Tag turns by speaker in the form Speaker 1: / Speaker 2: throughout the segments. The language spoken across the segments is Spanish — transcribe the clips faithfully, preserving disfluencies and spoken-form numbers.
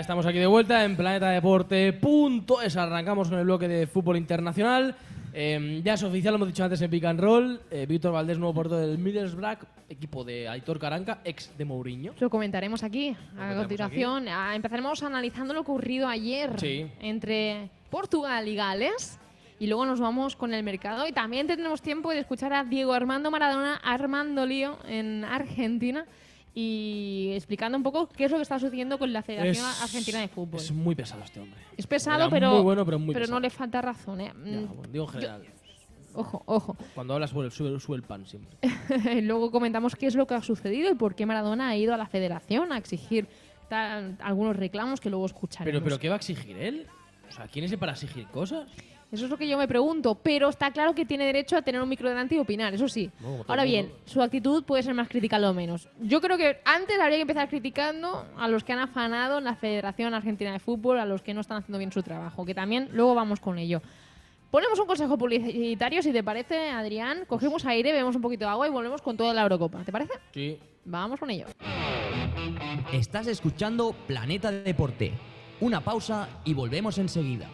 Speaker 1: estamos aquí de vuelta en planeta deporte punto es. Arrancamos con el bloque de fútbol internacional. Eh, ya es oficial, lo hemos dicho antes en Pick and Roll. Eh, Víctor Valdés, nuevo portero del Middlesbrough, equipo de Aitor Caranca, ex de Mourinho.
Speaker 2: Lo comentaremos aquí.
Speaker 1: Lo
Speaker 2: a continuación, a, empezaremos analizando lo ocurrido ayer
Speaker 1: sí.
Speaker 2: entre Portugal y Gales. Y luego nos vamos con el mercado. Y también tendremos tiempo de escuchar a Diego Armando Maradona, Armando Lío, en Argentina. Y explicando un poco qué es lo que está sucediendo con la Federación
Speaker 1: es,
Speaker 2: Argentina de Fútbol.
Speaker 1: Es muy pesado este hombre.
Speaker 2: Es pesado,
Speaker 1: Era
Speaker 2: pero,
Speaker 1: muy bueno, pero, muy
Speaker 2: pero
Speaker 1: pesado.
Speaker 2: no le falta razón. ¿eh?
Speaker 1: Ya, bueno, digo en general.
Speaker 2: Yo, ojo, ojo.
Speaker 1: Cuando hablas sube, sube, sube el pan siempre.
Speaker 2: Luego comentamos qué es lo que ha sucedido y por qué Maradona ha ido a la Federación a exigir tal, algunos reclamos que luego escucharemos.
Speaker 1: Pero, pero ¿qué va a exigir él? O sea, ¿quién es él para exigir cosas?
Speaker 2: Eso es lo que yo me pregunto, pero está claro que tiene derecho a tener un micro delante y opinar, eso sí.
Speaker 1: No,
Speaker 2: Ahora bien,
Speaker 1: mundo.
Speaker 2: su actitud puede ser más criticable o menos. Yo creo que antes habría que empezar criticando a los que han afanado en la Federación Argentina de Fútbol, a los que no están haciendo bien su trabajo, que también luego vamos con ello. Ponemos un consejo publicitario, si te parece, Adrián. Cogemos aire, bebemos un poquito de agua y volvemos con toda la Eurocopa. ¿Te parece?
Speaker 1: Sí.
Speaker 2: Vamos con ello.
Speaker 3: Estás escuchando Planeta Deporte. Una pausa y volvemos enseguida.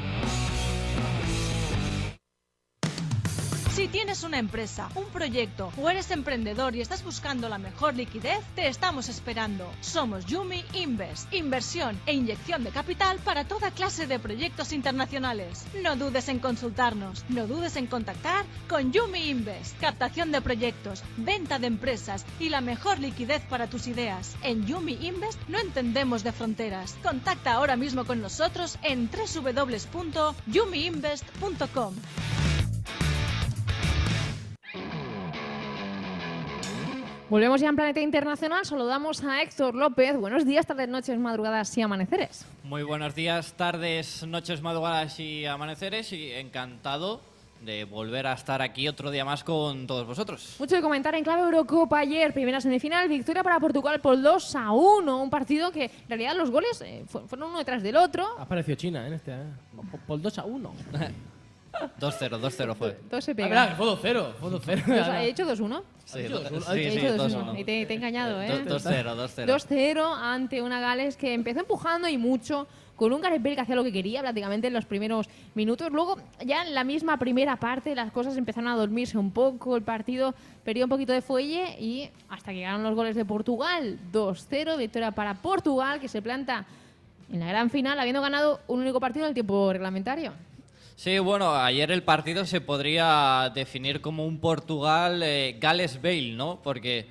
Speaker 4: Si tienes una empresa, un proyecto o eres emprendedor y estás buscando la mejor liquidez, te estamos esperando. Somos Yumi Invest, inversión e inyección de capital para toda clase de proyectos internacionales. No dudes en consultarnos, no dudes en contactar con Yumi Invest. Captación de proyectos, venta de empresas y la mejor liquidez para tus ideas. En Yumi Invest no entendemos de fronteras. Contacta ahora mismo con nosotros en doble u doble u doble u punto yumi invest punto com.
Speaker 2: Volvemos ya en Planeta Internacional, saludamos a Héctor López. Buenos días, tardes, noches, madrugadas y amaneceres.
Speaker 5: Muy buenos días, tardes, noches, madrugadas y amaneceres, y encantado de volver a estar aquí otro día más con todos vosotros.
Speaker 2: Mucho de comentar en clave Eurocopa ayer, primera semifinal, victoria para Portugal por dos a uno, un partido que en realidad los goles eh, fueron uno detrás del otro.
Speaker 1: Ha aparecido China en este, ¿eh? Por dos a uno.
Speaker 5: dos cero, dos cero fue.
Speaker 2: Dos se
Speaker 1: Ah,
Speaker 2: pega.
Speaker 1: verdad, fue dos cero, fue dos cero.
Speaker 2: ¿He dicho dos uno?
Speaker 5: Sí,
Speaker 1: dicho
Speaker 5: do-
Speaker 1: dos uno?
Speaker 5: sí,
Speaker 2: He
Speaker 5: sí,
Speaker 2: dicho
Speaker 5: dos
Speaker 2: dos uno.
Speaker 5: uno.
Speaker 2: Y te, te he engañado, ¿eh?
Speaker 5: dos cero, dos cero.
Speaker 2: dos cero ante una Gales que empezó empujando y mucho, con un Gareth Bale que hacía lo que quería prácticamente en los primeros minutos. Luego, ya en la misma primera parte, las cosas empezaron a dormirse un poco, el partido perdió un poquito de fuelle y hasta que llegaron los goles de Portugal. dos cero, victoria para Portugal, que se planta en la gran final, habiendo ganado un único partido en el tiempo reglamentario.
Speaker 5: Sí, bueno, ayer el partido se podría definir como un Portugal eh, Gales Bale, ¿no? Porque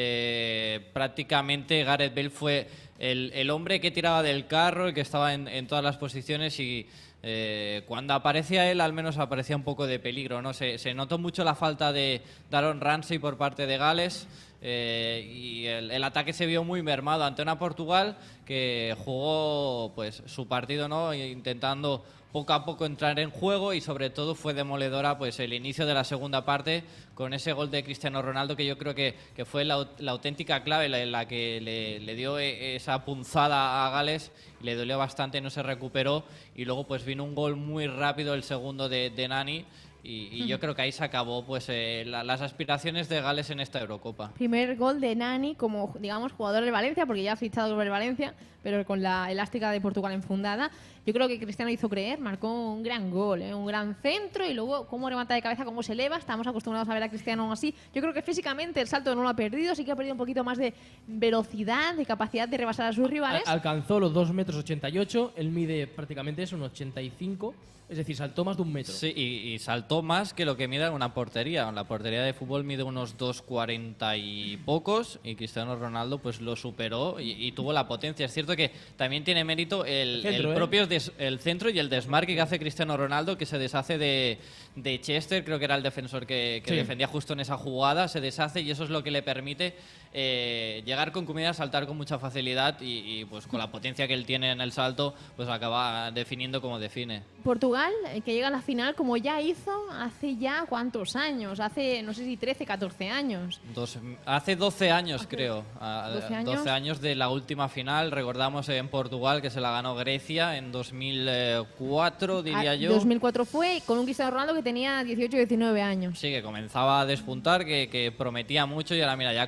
Speaker 5: eh, prácticamente Gareth Bale fue el, el hombre que tiraba del carro, el que estaba en, en todas las posiciones y eh, cuando aparecía él al menos aparecía un poco de peligro, ¿no? Se, se notó mucho la falta de Aaron Ramsey por parte de Gales. Eh, y el, el ataque se vio muy mermado ante una Portugal que jugó pues su partido, ¿no? Intentando poco a poco entrar en juego y sobre todo fue demoledora pues el inicio de la segunda parte con ese gol de Cristiano Ronaldo que yo creo que, que fue la, la auténtica clave, la, la que le, le dio esa punzada a Gales y le dolió bastante, no se recuperó y luego pues vino un gol muy rápido, el segundo de, de Nani. Y, y yo creo que ahí se acabó pues eh, la, las aspiraciones de Gales en esta Eurocopa.
Speaker 2: Primer gol de Nani como, digamos, jugador del Valencia, porque ya ha fichado por el Valencia, pero con la elástica de Portugal enfundada. Yo creo que Cristiano hizo creer, marcó un gran gol, ¿eh? Un gran centro y luego cómo remata de cabeza, cómo se eleva. Estamos acostumbrados a ver a Cristiano así. Yo creo que físicamente el salto no lo ha perdido, sí que ha perdido un poquito más de velocidad, de capacidad de rebasar a sus rivales.
Speaker 1: Al- alcanzó los dos metros ochenta y ocho, él mide prácticamente eso, un ochenta y cinco, es decir, saltó más de un metro.
Speaker 5: Sí, y, y saltó más que lo que mide una portería. La portería de fútbol mide unos dos cuarenta y pocos y Cristiano Ronaldo pues lo superó y, y tuvo la potencia. Es cierto que también tiene mérito el,
Speaker 1: El centro,
Speaker 5: el
Speaker 1: ¿eh?
Speaker 5: propio des- el centro y el desmarque que hace Cristiano Ronaldo, que se deshace de, de Chester, creo que era el defensor que, que
Speaker 1: Sí.
Speaker 5: defendía justo en esa jugada, se deshace y eso es lo que le permite eh, llegar con comida, saltar con mucha facilidad y, y pues con la potencia que él tiene en el salto pues acaba definiendo como define.
Speaker 2: Portugal, eh, que llega a la final como ya hizo hace ya cuántos años, hace no sé si trece, catorce años.
Speaker 5: Dos- hace doce años, creo. a-
Speaker 2: ¿doce años?
Speaker 5: doce años de la última final. Recordamos en Portugal que se la ganó Grecia en dos mil cuatro, diría
Speaker 2: Ah,
Speaker 5: yo.
Speaker 2: dos mil cuatro fue con un Cristiano Ronaldo que tenía dieciocho, diecinueve años.
Speaker 5: Sí, que comenzaba a despuntar, que, que prometía mucho y ahora, mira, ya consagrado.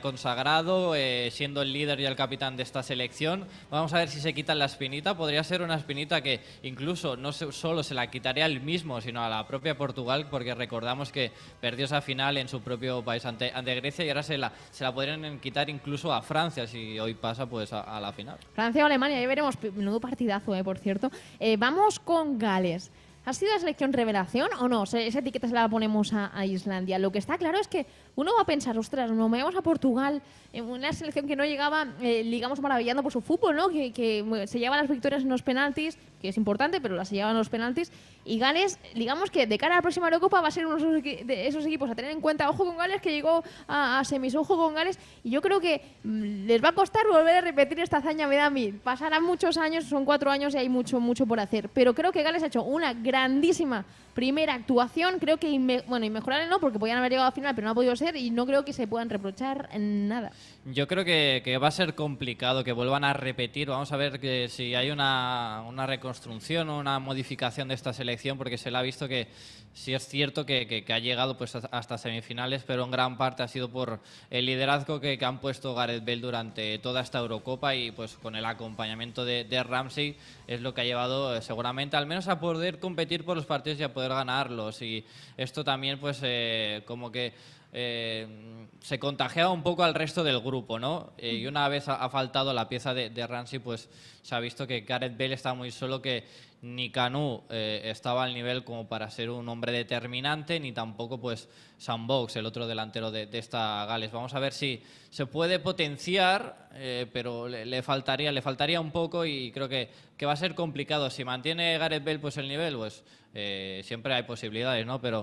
Speaker 5: preparado, eh, siendo el líder y el capitán de esta selección. Vamos a ver si se quitan la espinita. Podría ser una espinita que incluso no se, solo se la quitaría él mismo, sino a la propia Portugal, porque recordamos que perdió esa final en su propio país ante, ante Grecia y ahora se la, se la podrían quitar incluso a Francia si hoy pasa pues a, a la final.
Speaker 2: Francia o Alemania, ahí veremos. Menudo partidazo, eh, por cierto. Eh, vamos con Gales. ¿Ha sido la selección revelación o no? Esa etiqueta se la ponemos a, a Islandia. Lo que está claro es que uno va a pensar, ostras, nos movemos a Portugal, en una selección que no llegaba, eh, digamos, maravillando por su fútbol, ¿no? Que, que se lleva las victorias en los penaltis, que es importante, pero las se llevan en los penaltis. Y Gales, digamos que de cara a la próxima Eurocopa va a ser uno de esos equipos a tener en cuenta. Ojo con Gales, que llegó a, a semis, ojo con Gales. Y yo creo que mmm, les va a costar volver a repetir esta hazaña, me da a mí. Pasarán muchos años, son cuatro años y hay mucho, mucho por hacer. Pero creo que Gales ha hecho una grandísima primera actuación. Creo que, inme bueno, inmejorable no, porque podían haber llegado a final, pero no ha podido ser. Y no creo que se puedan reprochar en nada.
Speaker 5: Yo creo que, que va a ser complicado que vuelvan a repetir. Vamos a ver que si hay una, una reconstrucción o una modificación de esta selección, porque se le ha visto que sí es cierto que, que, que ha llegado pues hasta semifinales, pero en gran parte ha sido por el liderazgo que, que han puesto Gareth Bale durante toda esta Eurocopa y pues con el acompañamiento de, de Ramsey es lo que ha llevado eh, seguramente al menos a poder competir por los partidos y a poder ganarlos. Y esto también pues eh, como que Eh, se contagiaba un poco al resto del grupo, ¿no? Eh, y una vez ha, ha faltado la pieza de, de Ramsey, pues se ha visto que Gareth Bale está muy solo, que ni Kanu eh, estaba al nivel como para ser un hombre determinante, ni tampoco pues Sam Vokes, el otro delantero de, de esta Gales. Vamos a ver si se puede potenciar, eh, pero le, le faltaría le faltaría un poco y creo que, que va a ser complicado. Si mantiene Gareth Bale pues el nivel, pues eh, siempre hay posibilidades, ¿no? Pero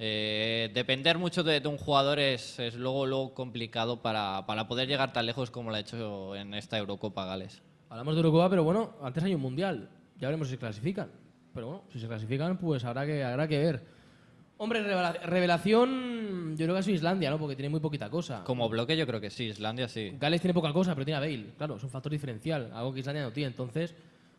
Speaker 5: eh, depender mucho de, de un jugador es, es luego, luego complicado para, para poder llegar tan lejos como lo ha hecho en esta Eurocopa Gales.
Speaker 1: Hablamos de Eurocopa, pero bueno, antes hay un Mundial. Ya veremos si se clasifican. Pero bueno, si se clasifican, pues habrá que, habrá que ver. Hombre, revela revelación, yo creo que ha sido Islandia, ¿no? Porque tiene muy poquita cosa.
Speaker 5: Como bloque yo creo que sí, Islandia sí.
Speaker 1: Gales tiene poca cosa, pero tiene a Bale. Claro, es un factor diferencial, algo que Islandia no tiene. Entonces,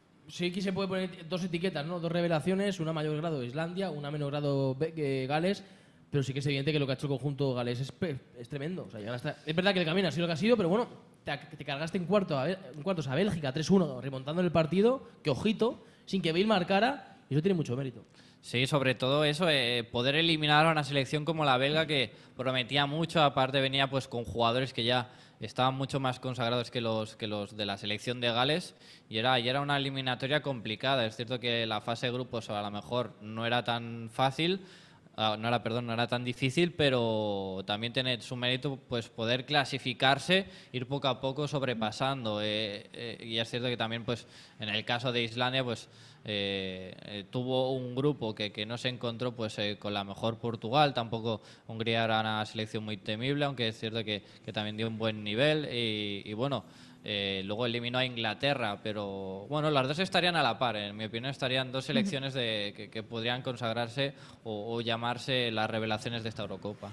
Speaker 1: sí que se puede poner dos etiquetas, ¿no? Dos revelaciones, una mayor grado Islandia, una menor grado Gales. Pero sí que es evidente que lo que ha hecho el conjunto galés es, es tremendo. O sea, ya hasta, es verdad que el camino ha sido lo que ha sido, pero bueno, te, te cargaste en, cuarto a, en cuartos a Bélgica tres uno, remontando el partido, que ojito, sin que Bale marcara, y eso tiene mucho mérito.
Speaker 5: Sí, sobre todo eso, eh, poder eliminar a una selección como la belga que prometía mucho, aparte venía pues con jugadores que ya estaban mucho más consagrados que los, que los de la selección de Gales y era, y era una eliminatoria complicada. Es cierto que la fase de grupos a lo mejor no era tan fácil, Uh, no era, perdón, no era tan difícil, pero también tiene su mérito pues poder clasificarse, ir poco a poco sobrepasando. Eh, eh, y es cierto que también pues en el caso de Islandia pues eh, eh, tuvo un grupo que, que no se encontró pues eh, con la mejor Portugal, tampoco Hungría era una selección muy temible, aunque es cierto que, que también dio un buen nivel y, y bueno, Eh, luego eliminó a Inglaterra, pero bueno, las dos estarían a la par. En mi opinión estarían dos selecciones de, que, que podrían consagrarse o, o llamarse las revelaciones de esta Eurocopa.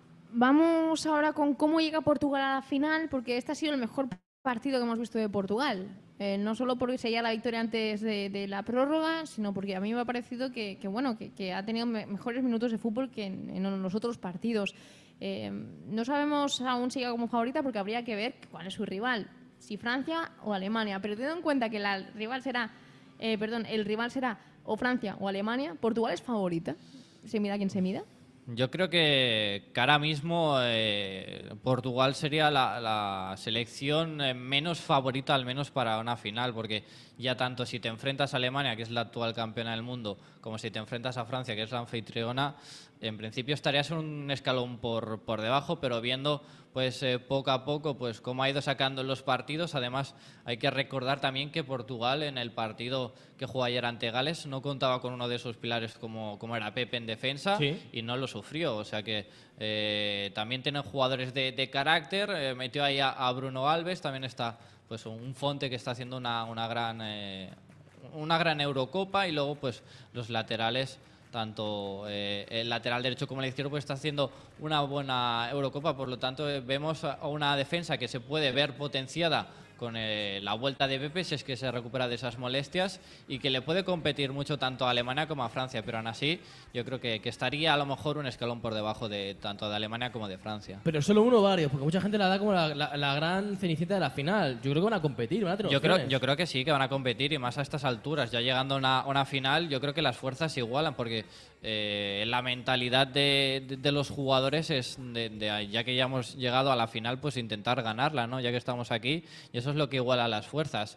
Speaker 2: Vamos ahora con cómo llega Portugal a la final, porque este ha sido el mejor partido que hemos visto de Portugal. Eh, no solo porque se haya la victoria antes de, de la prórroga, sino porque a mí me ha parecido que, que, bueno, que, que ha tenido me mejores minutos de fútbol que en, en los otros partidos. Eh, no sabemos aún si llega como favorita porque habría que ver cuál es su rival. Si Francia o Alemania, pero teniendo en cuenta que la rival será, eh, perdón, el rival será o Francia o Alemania, ¿Portugal es favorita? ¿Se mida quien se mida?
Speaker 5: Yo creo que, que ahora mismo eh, Portugal sería la, la selección eh, menos favorita, al menos para una final, porque ya tanto si te enfrentas a Alemania, que es la actual campeona del mundo, como si te enfrentas a Francia, que es la anfitriona, en principio estarías un escalón por, por debajo, pero viendo pues eh, poco a poco pues cómo ha ido sacando los partidos. Además hay que recordar también que Portugal en el partido que jugó ayer ante Gales no contaba con uno de sus pilares como, como era Pepe en defensa, sí, y no lo sufrió, o sea que eh, también tienen jugadores de, de carácter. Eh, metió ahí a, a Bruno Alves, también está pues un Fonte que está haciendo una, una gran eh, una gran Eurocopa, y luego pues los laterales, tanto eh, el lateral derecho como el izquierdo, pues está haciendo una buena Eurocopa. Por lo tanto, eh, vemos a una defensa que se puede ver potenciada con eh, la vuelta de Pepe, si es que se recupera de esas molestias, y que le puede competir mucho tanto a Alemania como a Francia, pero aún así yo creo que, que estaría a lo mejor un escalón por debajo de tanto de Alemania como de Francia.
Speaker 1: Pero solo uno o varios, porque mucha gente la da como la, la, la gran cenicienta de la final. Yo creo que van a competir, van a tener
Speaker 5: Yo creo,
Speaker 1: opciones.
Speaker 5: yo creo que sí, que van a competir, y más a estas alturas, ya llegando a una, una final, yo creo que las fuerzas se igualan, porque eh, la mentalidad de, de, de los jugadores es, de, de, ya que ya hemos llegado a la final, pues intentar ganarla, ¿no? Ya que estamos aquí, y eso es lo que iguala las fuerzas.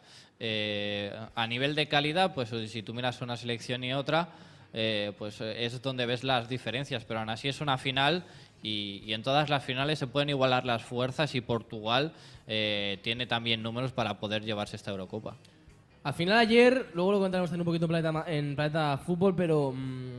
Speaker 5: Eh, a nivel de calidad, pues si tú miras una selección y otra, eh, pues es donde ves las diferencias, pero aún así es una final, y, y en todas las finales se pueden igualar las fuerzas, y Portugal eh, tiene también números para poder llevarse esta Eurocopa.
Speaker 1: Al final ayer, luego lo comentaremos también un poquito en Planeta, Ma- en Planeta Fútbol, pero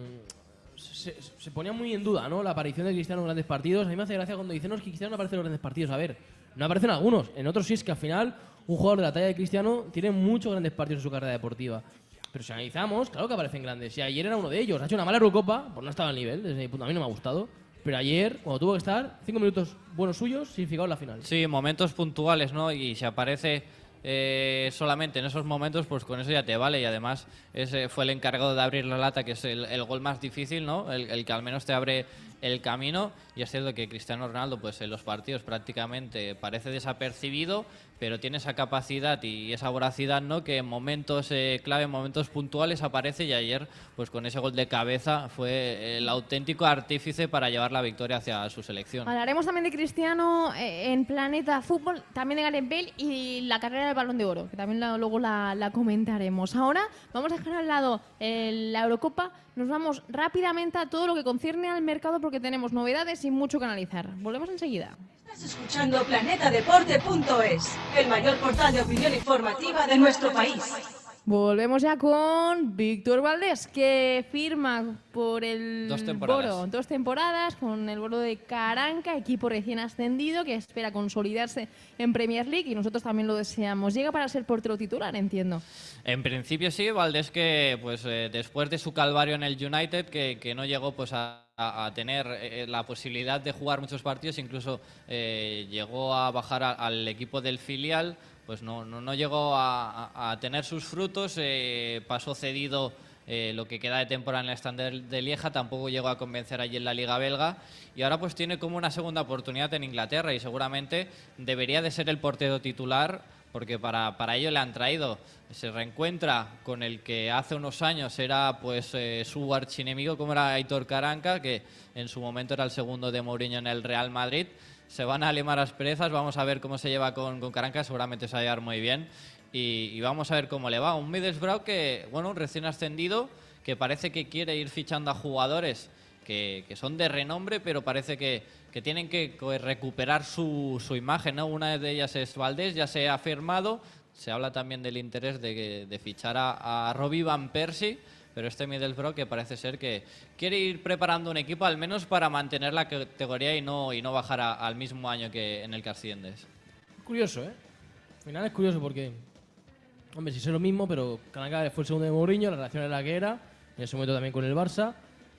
Speaker 1: mmm, se, se ponía muy en duda, ¿no? La aparición de Cristiano en grandes partidos. A mí me hace gracia cuando dicen, no, es que Cristiano no aparece en los grandes partidos. A ver, no aparecen algunos. En otros sí, es que al final un jugador de la talla de Cristiano tiene muchos grandes partidos en su carrera deportiva. Pero si analizamos, claro que aparecen grandes. Y ayer era uno de ellos. Ha hecho una mala Eurocopa, pues no estaba al nivel, desde mi punto, a mí no me ha gustado. Pero ayer, cuando tuvo que estar, cinco minutos buenos suyos, significaron la final.
Speaker 5: Sí, momentos puntuales, ¿no? Y si aparece eh, solamente en esos momentos, pues con eso ya te vale. Y además ese fue el encargado de abrir la lata, que es el, el gol más difícil, ¿no? El, el que al menos te abre el camino. Y es cierto que Cristiano Ronaldo, pues en los partidos prácticamente parece desapercibido, pero tiene esa capacidad y esa voracidad, ¿no? Que en momentos eh, clave, en momentos puntuales aparece, y ayer, pues con ese gol de cabeza, fue el auténtico artífice para llevar la victoria hacia su selección.
Speaker 2: Hablaremos también de Cristiano eh, en Planeta Fútbol, también de Gareth Bale y la carrera del Balón de Oro, que también la- luego la, la comentaremos. Ahora vamos a dejar al lado eh, la Eurocopa, nos vamos rápidamente a todo lo que concierne al mercado, porque tenemos novedades y mucho que analizar. Volvemos enseguida.
Speaker 6: Estás escuchando planeta deporte punto es, el mayor portal de opinión informativa de nuestro país.
Speaker 2: Volvemos ya con Víctor Valdés, que firma por el
Speaker 5: Dos temporadas.
Speaker 2: Boro, dos temporadas con el Boro de Caranca, equipo recién ascendido que espera consolidarse en Premier League, y nosotros también lo deseamos. Llega para ser portero titular, entiendo.
Speaker 5: En principio sí, Valdés, que pues eh, después de su calvario en el United, que, que no llegó pues a, a- a tener eh, la posibilidad de jugar muchos partidos, incluso eh, llegó a bajar a- al equipo del filial, pues no, no, no llegó a, a- a tener sus frutos, eh, pasó cedido eh, lo que queda de temporada en el Standard de Lieja, tampoco llegó a convencer allí en la Liga Belga, y ahora pues tiene como una segunda oportunidad en Inglaterra, y seguramente debería de ser el portero titular, porque para, para ello le han traído. Se reencuentra con el que hace unos años era pues eh, su archienemigo, como era Aitor Caranca, que en su momento era el segundo de Mourinho en el Real Madrid. Se van a limar las perezas, vamos a ver cómo se lleva con, con Caranca, seguramente se va a llevar muy bien, y, y vamos a ver cómo le va. Un Middlesbrough que, bueno, un recién ascendido, que parece que quiere ir fichando a jugadores que, que son de renombre, pero parece que, que tienen que co- recuperar su, su imagen, ¿no? Una de ellas es Valdés, ya se ha firmado. Se habla también del interés de, de fichar a, a Robbie Van Persie, pero este Middlesbrough que parece ser que quiere ir preparando un equipo al menos para mantener la categoría y no, y no bajar a- al mismo año que en el que asciendes.
Speaker 1: Curioso, ¿eh? Al final es curioso porque, hombre, si es lo mismo, pero Caranca fue el segundo de Mourinho, la relación era la que era, en ese momento también con el Barça.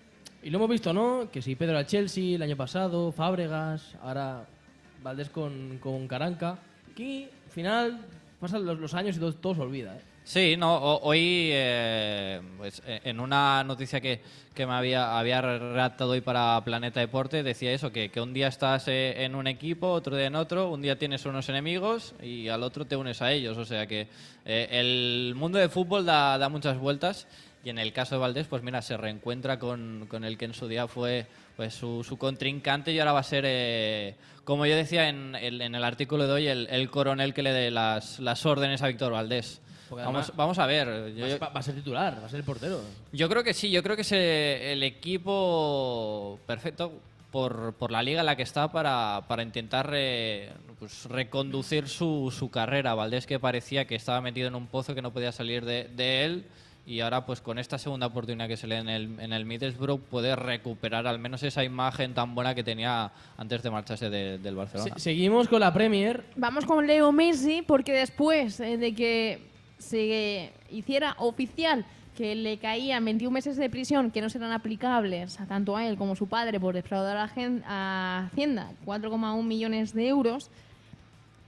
Speaker 1: Y lo hemos visto, ¿no? Que si Pedro al Chelsea el año pasado, Fábregas, ahora Valdés con, con Caranca. Aquí, al final, pasan los, los años y todo, todo se olvida, ¿eh?
Speaker 5: Sí, no, ho- hoy eh, pues, eh, en una noticia que, que me había, había redactado hoy para Planeta Deporte decía eso, que, que un día estás eh, en un equipo, otro día en otro, un día tienes unos enemigos y al otro te unes a ellos. O sea que eh, el mundo del fútbol da, da muchas vueltas, y en el caso de Valdés, pues mira, se reencuentra con, con el que en su día fue pues su, su contrincante, y ahora va a ser, eh, como yo decía en, el- en el artículo de hoy, el, el coronel que le dé las, las órdenes a Víctor Valdés.
Speaker 1: Porque
Speaker 5: Vamos,
Speaker 1: además-
Speaker 5: vamos a ver. Yo,
Speaker 1: Va, va a ser titular, va a ser el portero.
Speaker 5: yo creo que sí, yo creo que es eh, el equipo perfecto por, por la liga en la que está para, para intentar eh, pues, reconducir su, su carrera. Valdés, que parecía que estaba metido en un pozo que no podía salir de, de él, y ahora pues con esta segunda oportunidad que se le da en el, en el Middlesbrough puede recuperar al menos esa imagen tan buena que tenía antes de marcharse de- del Barcelona.
Speaker 1: Se- seguimos con la Premier.
Speaker 2: Vamos con Leo Messi, porque después eh, de que se hiciera oficial que le caían veintiún meses de prisión que no serán aplicables a tanto a él como a su padre por defraudar a, Gen- a Hacienda cuatro coma uno millones de euros,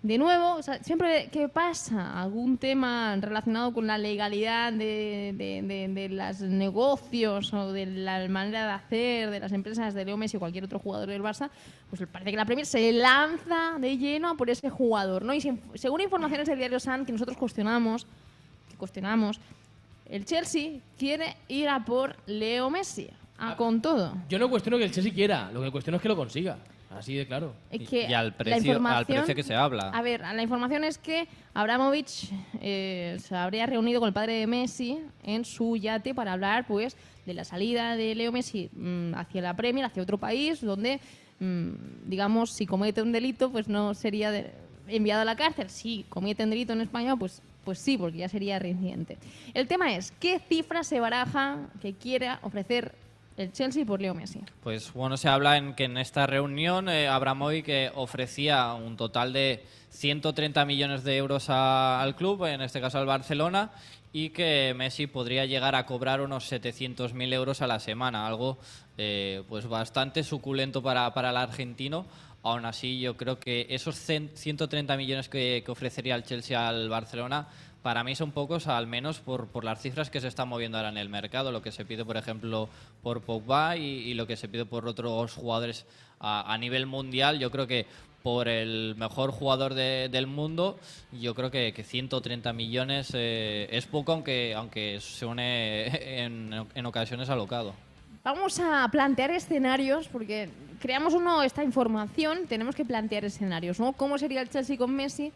Speaker 2: de nuevo, o sea, siempre que pasa algún tema relacionado con la legalidad de, de, de, de los negocios o de la manera de hacer de las empresas de Leo Messi o cualquier otro jugador del Barça, pues parece que la Premier se lanza de lleno a por ese jugador, ¿no? Y si, según informaciones del diario Sun que nosotros cuestionamos, que cuestionamos, el Chelsea quiere ir a por Leo Messi, a
Speaker 1: Ah,
Speaker 2: con todo.
Speaker 1: Yo no cuestiono que el Chelsea quiera, lo que cuestiono es que lo consiga. Así de claro.
Speaker 2: Es que
Speaker 5: Y al
Speaker 2: la
Speaker 5: precio, al
Speaker 2: información-
Speaker 5: precio que se habla.
Speaker 2: A ver, la información es que Abramovich eh, se habría reunido con el padre de Messi en su yate para hablar, pues, de la salida de Leo Messi mm, hacia la Premier, hacia otro país, donde, mm, digamos, si comete un delito, pues no sería de- enviado a la cárcel. Si comete un delito en España, pues, pues sí, porque ya sería reincidente. El tema es, ¿qué cifra se baraja que quiera ofrecer el Chelsea por Leo Messi?
Speaker 5: Pues bueno, se habla en que en esta reunión eh, Abramovich que ofrecía un total de ciento treinta millones de euros a- al club, en este caso al Barcelona, y que Messi podría llegar a cobrar unos setecientos mil euros a la semana, algo eh, pues bastante suculento para, para el argentino. Aún así, yo creo que esos cien- ciento treinta millones que, que ofrecería el Chelsea al Barcelona, para mí son pocos, al menos por, por las cifras que se están moviendo ahora en el mercado, lo que se pide, por ejemplo, por Pogba y, y lo que se pide por otros jugadores a, a nivel mundial. Yo creo que por el mejor jugador de- del mundo, yo creo que, que ciento treinta millones eh, es poco, aunque, aunque se une en, en ocasiones alocado.
Speaker 2: Vamos a plantear escenarios, porque creamos uno esta información, tenemos que plantear escenarios, ¿no? ¿Cómo sería el Chelsea con Messi?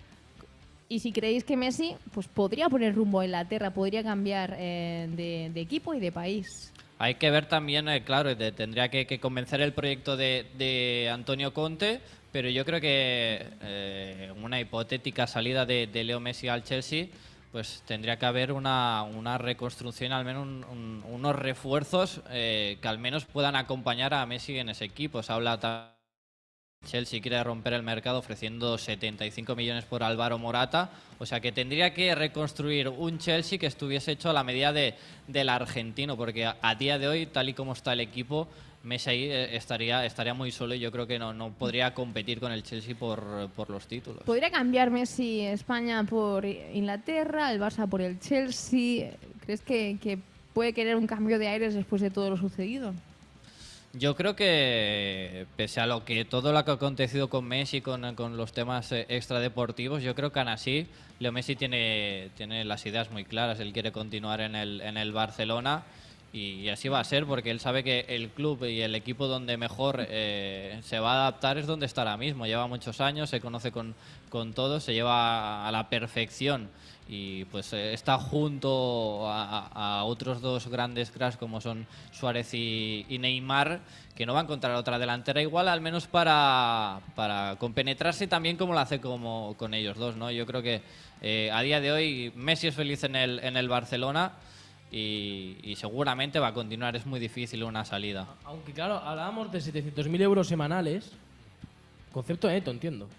Speaker 2: Y si creéis que Messi pues podría poner rumbo a Inglaterra, podría cambiar eh, de, de equipo y de país.
Speaker 5: Hay que ver también, eh, claro, de- tendría que, que convencer el proyecto de, de Antonio Conte, pero yo creo que eh, una hipotética salida de, de Leo Messi al Chelsea, pues tendría que haber una, una reconstrucción, al menos un- un- unos refuerzos eh, que al menos puedan acompañar a Messi en ese equipo. Se habla también. Chelsea quiere romper el mercado ofreciendo setenta y cinco millones por Álvaro Morata, o sea que tendría que reconstruir un Chelsea que estuviese hecho a la medida de, del argentino, porque a, a día de hoy, tal y como está el equipo, Messi ahí eh, estaría, estaría muy solo y yo creo que no, no podría competir con el Chelsea por, por los títulos.
Speaker 2: ¿Podría cambiar Messi España por Inglaterra, el Barça por el Chelsea? ¿Crees que, que puede querer un cambio de aires después de todo lo sucedido?
Speaker 5: Yo creo que, pese a lo que todo lo que ha acontecido con Messi, con, con los temas eh, extradeportivos, yo creo que aún así Leo Messi tiene, tiene las ideas muy claras. Él quiere continuar en el, en el Barcelona y, y así va a ser, porque él sabe que el club y el equipo donde mejor eh, se va a adaptar es donde está ahora mismo. Lleva muchos años, se conoce con, con todos, se lleva a la perfección y pues eh, está junto a, a otros dos grandes cracks como son Suárez y, y Neymar, que no va a encontrar otra delantera igual, al menos para, para compenetrarse también como lo hace como, con ellos dos, ¿no? Yo creo que eh, a día de hoy Messi es feliz en el, en el Barcelona y, y seguramente va a continuar, es muy difícil una salida.
Speaker 1: Aunque claro, hablábamos de setecientos mil euros semanales. Concepto neto, entiendo.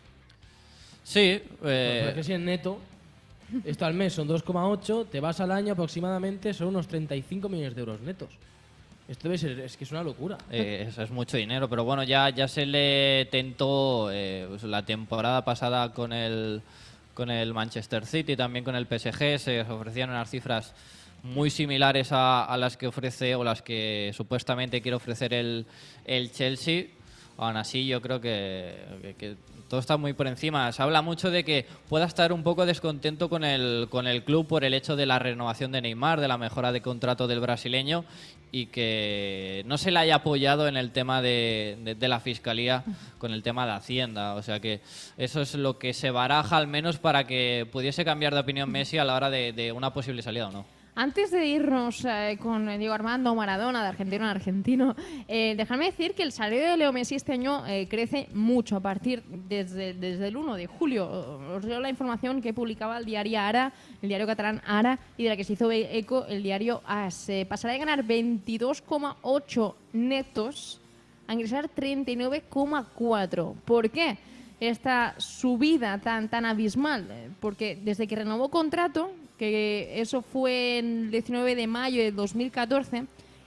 Speaker 5: Sí,
Speaker 1: Porque
Speaker 5: eh,
Speaker 1: si en neto, esto al mes son dos coma ocho, te vas al año aproximadamente, son unos treinta y cinco millones de euros netos. Esto debe ser, es que es una locura.
Speaker 5: Eh, eso es mucho dinero, pero bueno, ya, ya se le tentó eh, pues la temporada pasada con el, con el Manchester City, también con el P S G, se ofrecían unas cifras muy similares a, a las que ofrece o las que supuestamente quiere ofrecer el, el Chelsea. Aún así, yo creo que, que, que todo está muy por encima. Se habla mucho de que pueda estar un poco descontento con el, con el club por el hecho de la renovación de Neymar, de la mejora de contrato del brasileño y que no se le haya apoyado en el tema de, de, de la Fiscalía con el tema de Hacienda. O sea que eso es lo que se baraja al menos para que pudiese cambiar de opinión Messi a la hora de, de una posible salida o no.
Speaker 2: Antes de irnos eh, con Diego Armando Maradona, de argentino a argentino, eh, déjame decir que el salario de Leo Messi este año eh, crece mucho a partir desde, desde el uno de julio. Os leo la información que publicaba el diario Ara, el diario catalán Ara, y de la que se hizo eco el diario AS. Eh, pasará de ganar veintidós coma ocho netos a ingresar treinta y nueve coma cuatro. ¿Por qué esta subida tan, tan abismal? Eh, porque desde que renovó contrato, que eso fue el diecinueve de mayo de dos mil catorce,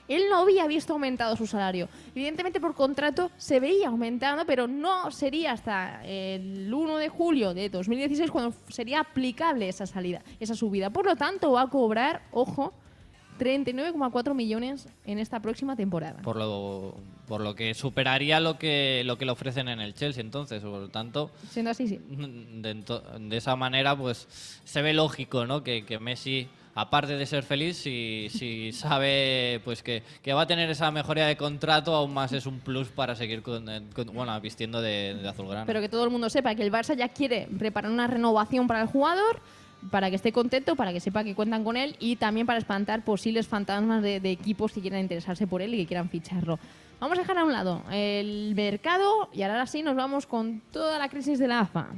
Speaker 2: Él no había visto aumentado su salario. Evidentemente por contrato se veía aumentado, pero no sería hasta el uno de julio de dos mil dieciséis cuando sería aplicable esa salida, esa subida. Por lo tanto, va a cobrar, ojo, treinta y nueve coma cuatro millones en esta próxima temporada.
Speaker 5: Por lo, por lo que superaría lo que, lo que le ofrecen en el Chelsea, entonces, por lo tanto...
Speaker 2: Siendo así, sí.
Speaker 5: De, de esa manera, pues, se ve lógico, ¿no? Que, que Messi, aparte de ser feliz, si, si sabe pues que, que va a tener esa mejoría de contrato, aún más es un plus para seguir con, con, bueno, vistiendo de, de azulgrana.
Speaker 2: Pero que todo el mundo sepa que el Barça ya quiere preparar una renovación para el jugador, para que esté contento, para que sepa que cuentan con él y también para espantar posibles fantasmas de, de equipos que quieran interesarse por él y que quieran ficharlo. Vamos a dejar a un lado el mercado y ahora sí nos vamos con toda la crisis de la A F A.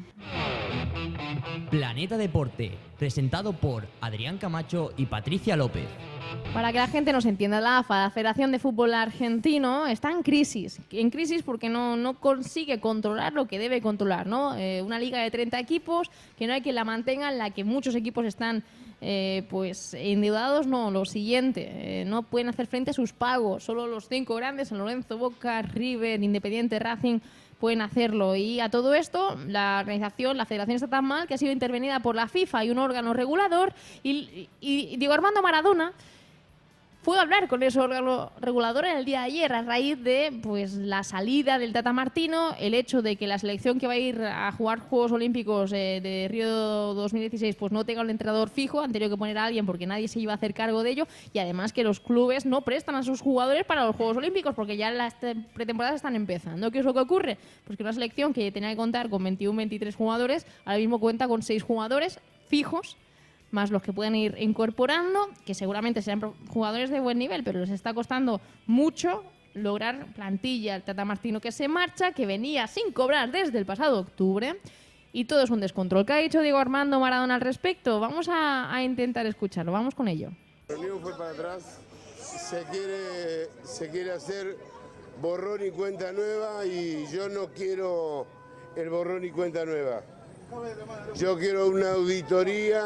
Speaker 3: Planeta Deporte, presentado por Adrián Camacho y Patricia López.
Speaker 2: Para que la gente nos entienda, la A F A, la Federación de Fútbol Argentino, está en crisis. En crisis porque no, no consigue controlar lo que debe controlar, ¿no? Eh, una liga de treinta equipos, que no hay quien la mantenga, en la que muchos equipos están eh, pues endeudados. No, lo siguiente, eh, no pueden hacer frente a sus pagos. Solo los cinco grandes, San Lorenzo, Boca, River, Independiente, Racing, pueden hacerlo. Y a todo esto, la organización, la federación está tan mal que ha sido intervenida por la FIFA y un órgano regulador. Y, y, y Diego Armando Maradona fue a hablar con ese órgano regulador en el día de ayer a raíz de pues la salida del Tata Martino, el hecho de que la selección que va a ir a jugar Juegos Olímpicos eh, de Río dos mil dieciséis pues no tenga un entrenador fijo, han tenido que poner a alguien porque nadie se iba a hacer cargo de ello, y además que los clubes no prestan a sus jugadores para los Juegos Olímpicos porque ya las pretemporadas están empezando. ¿Qué es lo que ocurre? Pues que una selección que tenía que contar con veintiuno veintitrés jugadores ahora mismo cuenta con seis jugadores fijos, más los que pueden ir incorporando, que seguramente serán jugadores de buen nivel, pero les está costando mucho lograr plantilla. El Tata Martino que se marcha, que venía sin cobrar desde el pasado octubre, y todo es un descontrol. ¿Qué ha dicho Diego Armando Maradona al respecto? Vamos a, a intentar escucharlo, vamos con ello.
Speaker 7: La reunión fue para atrás, se quiere, se quiere hacer borrón y cuenta nueva, y yo no quiero el borrón y cuenta nueva. Yo quiero una auditoría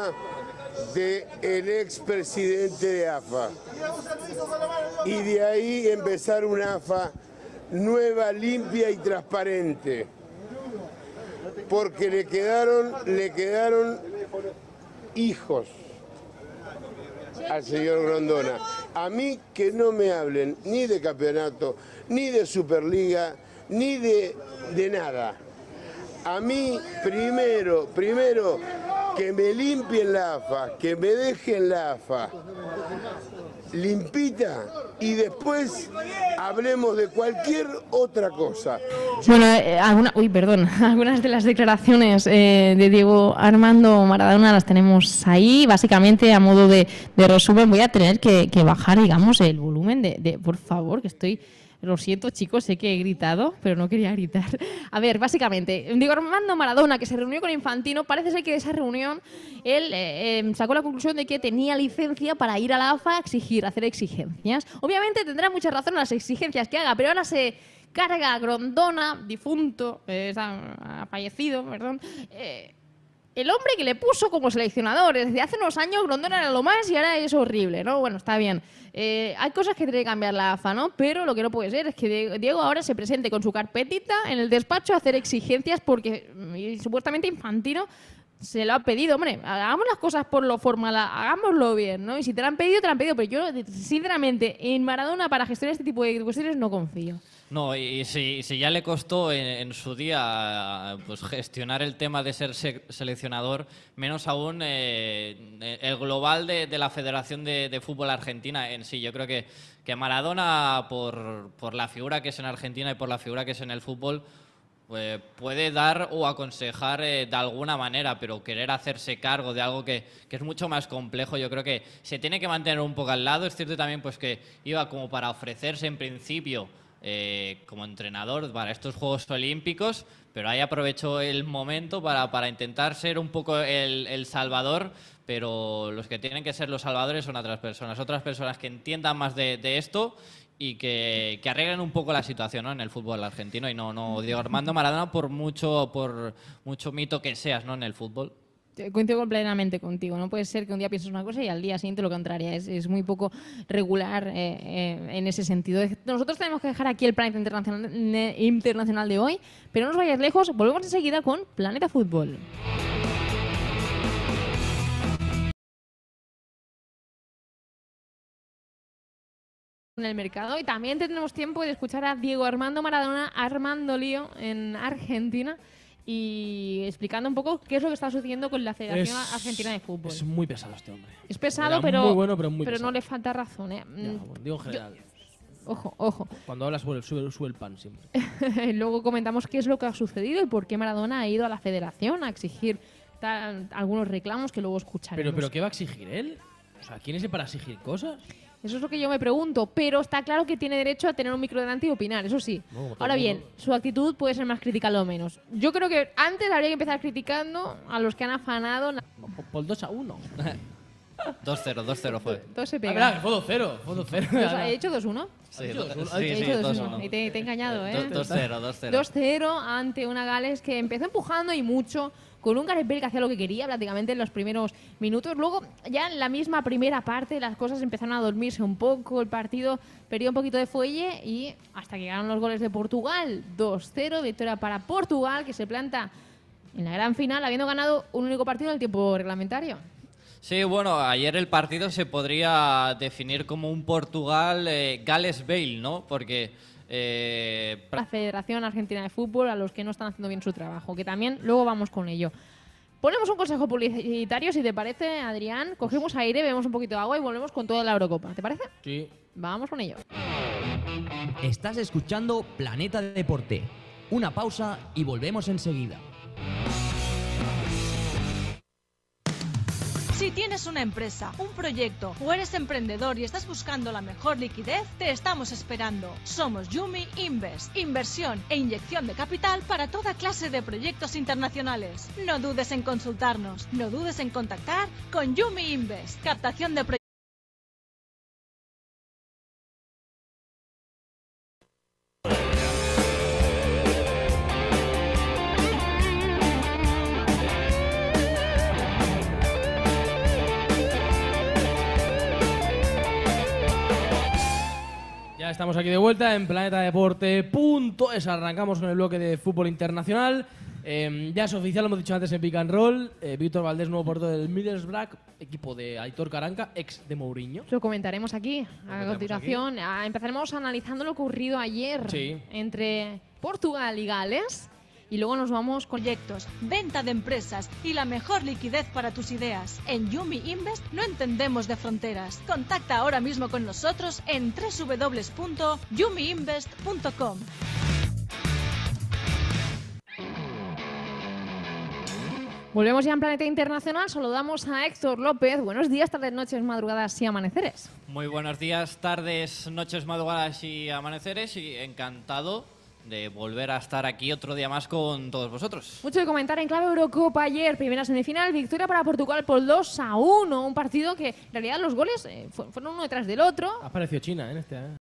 Speaker 7: del expresidente de A F A y de ahí empezar una A F A nueva, limpia y transparente, porque le quedaron, le quedaron hijos al señor Grondona. A mí que no me hablen ni de campeonato, ni de Superliga, ni de, de nada. A mí, primero, primero, que me limpien la A F A, que me dejen la A F A limpita, y después hablemos de cualquier otra cosa.
Speaker 2: Bueno, eh, alguna, uy, perdón, algunas de las declaraciones eh, de Diego Armando Maradona las tenemos ahí. Básicamente, a modo de, de resumen, voy a tener que, que bajar, digamos, el volumen de, de, por favor, que estoy... Lo siento, chicos, sé que he gritado, pero no quería gritar. A ver, básicamente, Diego Armando Maradona, que se reunió con Infantino, parece ser que de esa reunión él eh, eh, sacó la conclusión de que tenía licencia para ir a la A F A a exigir, a hacer exigencias. Obviamente tendrá mucha razón en las exigencias que haga, pero ahora se carga a Grondona, difunto, eh, está, fallecido, perdón, eh, el hombre que le puso como seleccionador. Desde hace unos años Grondona era lo más y ahora es horrible, ¿no? Bueno, está bien. Eh, hay cosas que tiene que cambiar la A F A, ¿no? Pero lo que no puede ser es que Diego ahora se presente con su carpetita en el despacho a hacer exigencias porque y, supuestamente Infantino se lo ha pedido. Hombre, hagamos las cosas por lo formal, hagámoslo bien, ¿no? Y si te lo han pedido, te lo han pedido. Pero yo, sinceramente, en Maradona para gestionar este tipo de cuestiones no confío.
Speaker 5: No, y si, si ya le costó en, en su día pues gestionar el tema de ser se seleccionador, menos aún eh, el global de, de la Federación de, de Fútbol Argentina en sí. Yo creo que, que Maradona, por, por la figura que es en Argentina y por la figura que es en el fútbol, pues puede dar o aconsejar eh, de alguna manera, pero querer hacerse cargo de algo que, que es mucho más complejo, yo creo que se tiene que mantener un poco al lado. Es cierto también pues que iba como para ofrecerse en principio Eh, como entrenador para estos Juegos Olímpicos, pero ahí aprovechó el momento para, para intentar ser un poco el, el salvador, pero los que tienen que ser los salvadores son otras personas, otras personas que entiendan más de, de esto y que, que arreglen un poco la situación, ¿no?, en el fútbol argentino, y no, no Diego Armando Maradona por mucho, por mucho mito que seas, ¿no?, en el fútbol.
Speaker 2: Coincido completamente contigo. No puede ser que un día pienses una cosa y al día siguiente lo contrario. Es, es muy poco regular eh, eh, en ese sentido. Nosotros tenemos que dejar aquí el Planeta Internacional, internacional de hoy, pero no os vayáis lejos. Volvemos enseguida con Planeta Fútbol. En el mercado y también tendremos tiempo de escuchar a Diego Armando Maradona armando lío en Argentina y explicando un poco qué es lo que está sucediendo con la Federación
Speaker 1: Es-
Speaker 2: Argentina de Fútbol.
Speaker 1: Es muy pesado este hombre.
Speaker 2: Es pesado,
Speaker 1: Era
Speaker 2: pero,
Speaker 1: muy bueno, pero muy
Speaker 2: pero
Speaker 1: pesado.
Speaker 2: no le falta razón. ¿eh?
Speaker 1: Ya,
Speaker 2: Mm,
Speaker 1: bueno, digo en general.
Speaker 2: Ojo, ojo.
Speaker 1: Cuando hablas sube, sube, sube el pan siempre.
Speaker 2: Luego comentamos qué es lo que ha sucedido y por qué Maradona ha ido a la Federación a exigir tal- algunos reclamos que luego escucharemos.
Speaker 1: Pero, pero ¿qué va a exigir él? O sea, ¿quién es él para exigir cosas?
Speaker 2: Eso es lo que yo me pregunto, pero está claro que tiene derecho a tener un micro delante y opinar, eso sí.
Speaker 1: No, como todo
Speaker 2: Ahora
Speaker 1: el
Speaker 2: bien,
Speaker 1: mundo.
Speaker 2: su actitud puede ser más crítica o menos. Yo creo que antes habría que empezar criticando a los que han afanado. na-
Speaker 1: Por dos a uno.
Speaker 5: dos cero, dos cero fue.
Speaker 2: Todo se
Speaker 1: Ah,
Speaker 2: pega.
Speaker 1: verdad, que fue dos cero. Fue dos cero.
Speaker 2: O sea, ¿he hecho dos uno?
Speaker 5: Sí,
Speaker 1: dicho
Speaker 5: do-
Speaker 1: dos uno.
Speaker 5: sí,
Speaker 2: He
Speaker 5: sí,
Speaker 2: dicho
Speaker 5: dos
Speaker 2: dos uno.
Speaker 5: uno.
Speaker 2: Y te, te he engañado, ¿eh?
Speaker 5: dos cero, dos cero.
Speaker 2: dos cero ante una Gales que empezó empujando y mucho, con un Gareth Bale que hacía lo que quería prácticamente en los primeros minutos. Luego, ya en la misma primera parte, las cosas empezaron a dormirse un poco, el partido perdió un poquito de fuelle y hasta que llegaron los goles de Portugal. dos cero, victoria para Portugal, que se planta en la gran final, habiendo ganado un único partido en el tiempo reglamentario.
Speaker 5: Sí, bueno, ayer el partido se podría definir como un Portugal eh, Gales Bale, ¿no? Porque eh,
Speaker 2: La Federación Argentina de Fútbol, a los que no están haciendo bien su trabajo, que también luego vamos con ello. Ponemos un consejo publicitario, si te parece, Adrián. Cogemos aire, bebemos un poquito de agua y volvemos con toda la Eurocopa. ¿Te parece?
Speaker 1: Sí.
Speaker 2: Vamos con ello.
Speaker 3: Estás escuchando Planeta Deporte. Una pausa y volvemos enseguida.
Speaker 4: Si tienes una empresa, un proyecto o eres emprendedor y estás buscando la mejor liquidez, te estamos esperando. Somos Yumi Invest, inversión e inyección de capital para toda clase de proyectos internacionales. No dudes en consultarnos, no dudes en contactar con Yumi Invest. Captación de proyectos.
Speaker 1: Ya estamos aquí de vuelta en Planeta Deporte punto es. Arrancamos con el bloque de fútbol internacional. Eh, ya es oficial, lo hemos dicho antes en Pick and Roll. Eh, Víctor Valdés, nuevo portero del Middlesbrough, equipo de Aitor Caranca, ex de Mourinho.
Speaker 2: Lo comentaremos aquí. A
Speaker 1: comentaremos
Speaker 2: continuación, ah, empezaremos analizando lo ocurrido ayer
Speaker 1: Sí.
Speaker 2: entre Portugal y Gales. Y luego nos vamos con
Speaker 4: Proyectos, venta de empresas y la mejor liquidez para tus ideas. En Yumi Invest no entendemos de fronteras. Contacta ahora mismo con nosotros en doble u doble u doble u punto yumi invest punto com.
Speaker 2: Volvemos ya en Planeta Internacional. Saludamos a Héctor López. Buenos días, tardes, noches, madrugadas y amaneceres.
Speaker 5: muy buenos días, tardes, noches, madrugadas y amaneceres y encantado de volver a estar aquí otro día más con todos vosotros.
Speaker 2: Mucho que comentar en clave Eurocopa ayer. Primera semifinal, victoria para Portugal por dos a uno. Un partido que en realidad los goles eh, fu- fueron uno detrás del otro.
Speaker 1: Ha aparecido China en este, ¿eh?